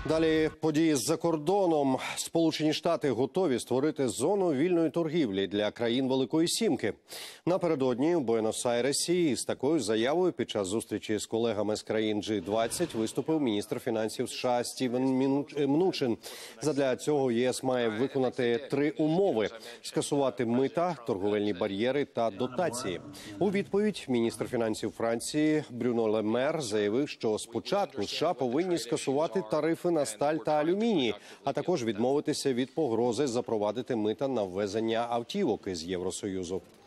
Далі події з-за кордоном. Сполучені Штати готові створити зону вільної торгівлі для країн Великої Сімки. Напередодні у Буенос-Айресі із такою заявою під час зустрічі з колегами з країн G20 виступив міністр фінансів США Стівен Мнучин. Задля цього ЄС має виконати 3 умови – скасувати мита, торговельні бар'єри та дотації. У відповідь міністр фінансів Франції Брюно Ле Мер заявив, що спочатку США повинні скасувати тарифи на сталь та алюміній, а також відмовитися від погрози запровадити мита на ввезення автівок із Євросоюзу.